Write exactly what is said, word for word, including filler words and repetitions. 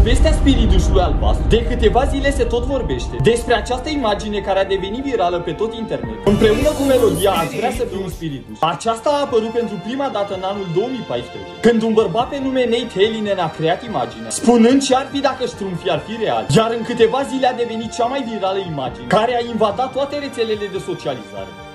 Povestea spiridușului albastru de câteva zile se tot vorbește despre această imagine care a devenit virală pe tot internetul. Împreună cu melodia Aș vrea să fiu un spiriduș. Aceasta a apărut pentru prima dată în anul două mii paisprezece, când un bărbat pe nume Nate Helinen a creat imaginea, spunând ce ar fi dacă ștrumfii ar fi real. Iar în câteva zile a devenit cea mai virală imagine care a invadat toate rețelele de socializare.